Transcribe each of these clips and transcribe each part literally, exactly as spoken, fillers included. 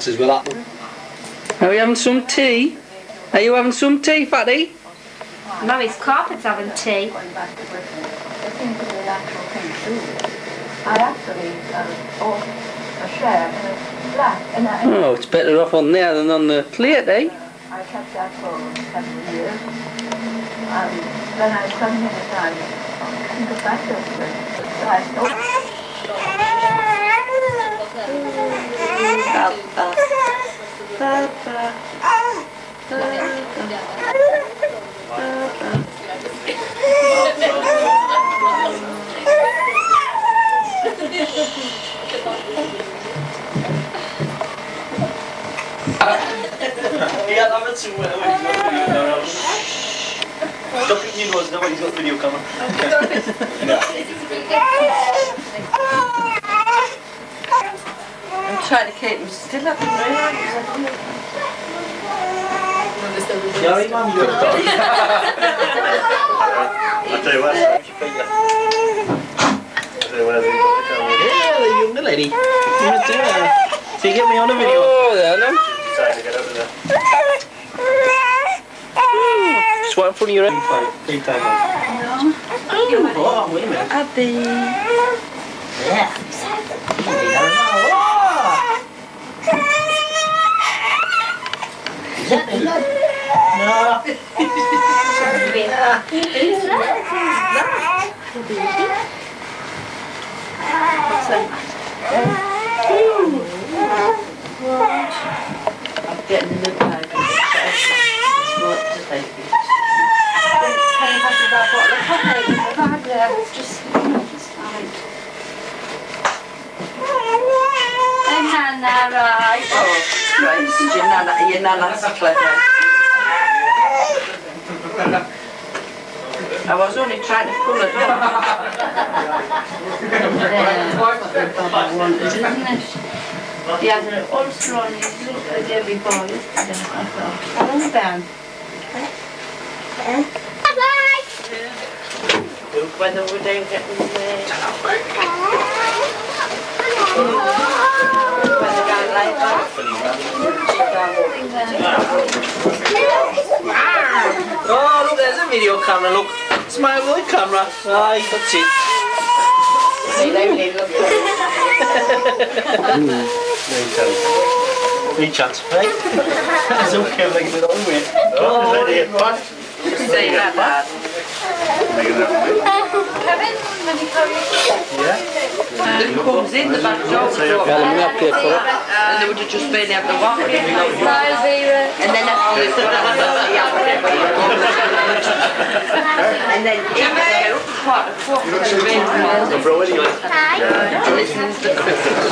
As well happen. Are we having some tea? Are you having some tea, Fatty? Mummy's carpet's having tea. I actually uh, bought a share in a flat. And I, Oh, it's better off on there than on the plate, eh? I kept that for several years. Um, then I suddenly decided I couldn't go back to it. So I thought... Yeah, I'm at two. Stop it, you know, it's not what he's got video camera. I'm trying to keep him still up and Yeah, Mum, you're done. I'll tell you what, I'll tell you what, I've got the camera. Yeah, the young lady. You must do that. So you get me on a video. Oh, there, no? Trying to get over there. Just right in front of your head. Big time. Oh, wait a minute. Abby. Yeah. No. I'm getting the time. Just and Nana, right? Oh, Christ, your nana, your nana's clever. I was only trying to pull it up. Isn't it? He had an ulcer on his lip with every boy yesterday. I thought, oh, down. Whether we don't get them there. When they go later. Oh, look, there's a video camera, look. Smile with the camera. Aye, that's it. See, they really look good. Any chance, right? It's okay, like it all way. Oh, Just say that, Dad. Kevin, let me carry you. Yeah. It comes in the back door. And they would have just been able to walk in. And then after you've got out the and then it would get up quite a quarter to the rain. Listen to the cricket.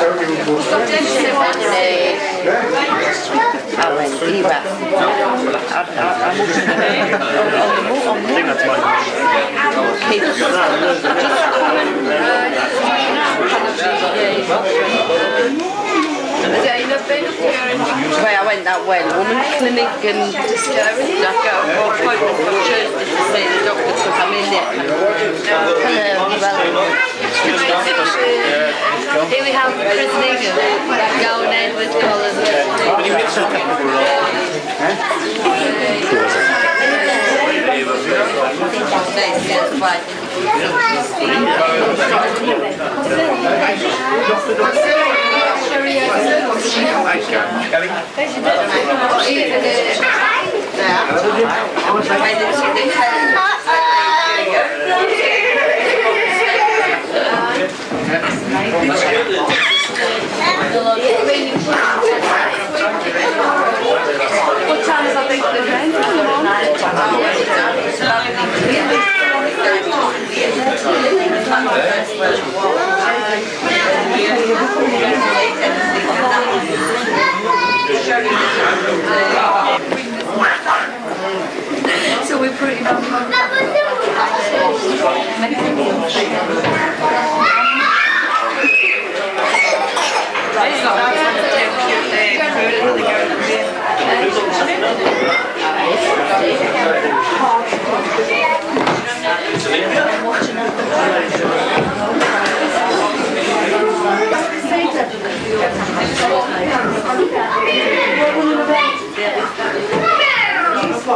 I went, he went. Well, I went that way, woman's clinic and I got an appointment for Tuesday to see the doctor because I'm in there. Hello, well. Here we have Chris Negan going in with colours. What time is I think the rain? So we're pretty much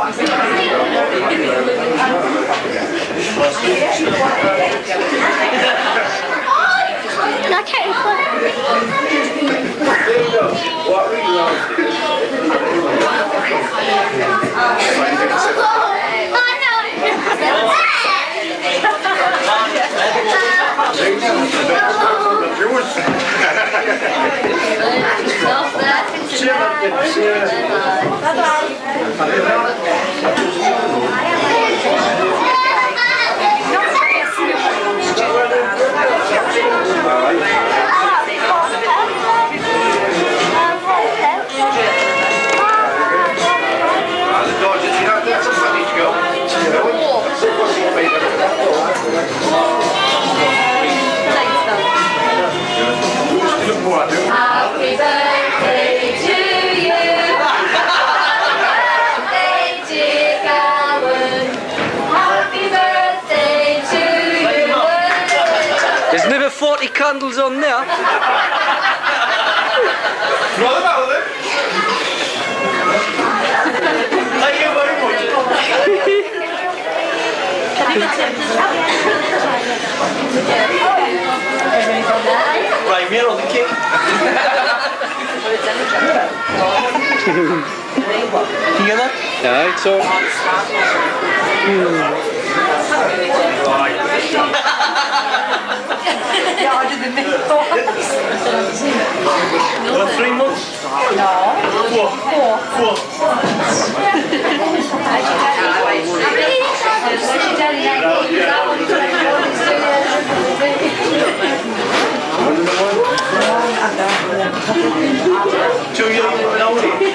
Not terrible. Happy birthday to you. Happy birthday, dear Gowan. Happy birthday to you. There's never forty candles on there. Thank you very much. Right, we're on the cake. You get that? Yeah, it's all. Yeah, I did the middle. Well, three months? No. Four. Four. Two years now.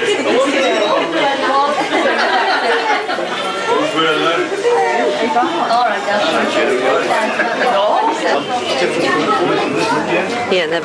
Yeah, never.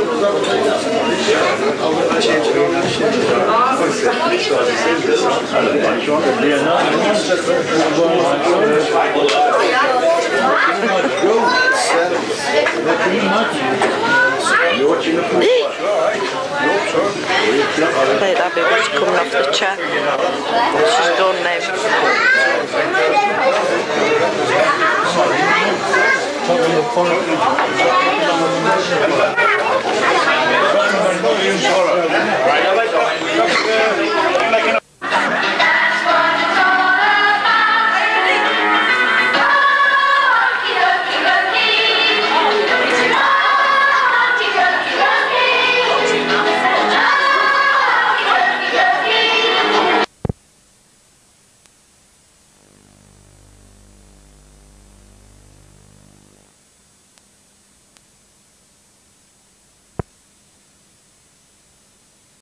Late Abby was coming off the chair. She's gone now. Right,